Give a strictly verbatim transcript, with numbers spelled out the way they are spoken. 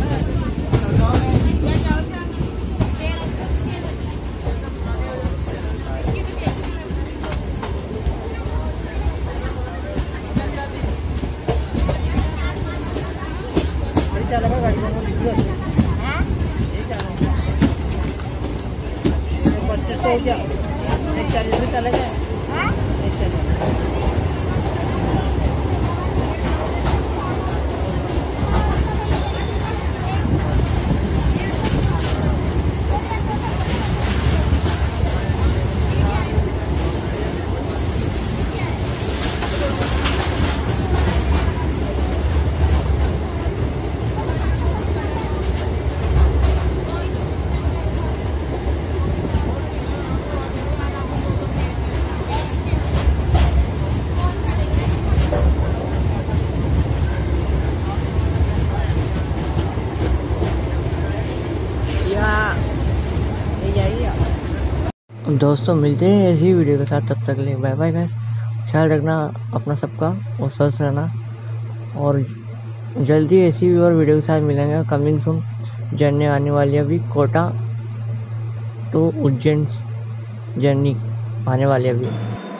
पच्चीस तो हो गया, एक चालीस में चला गया, एक चालीस। दोस्तों मिलते हैं ऐसी वीडियो के साथ, तब तक ले बाय बाय गाइस। ख्याल रखना अपना सबका और स्वस्थ रहना, और जल्दी ऐसी और वीडियो के साथ मिलेंगे। कमिंग सून जर्नी आने वाली है, अभी कोटा टू उज्जैन जर्नी आने वाली है अभी।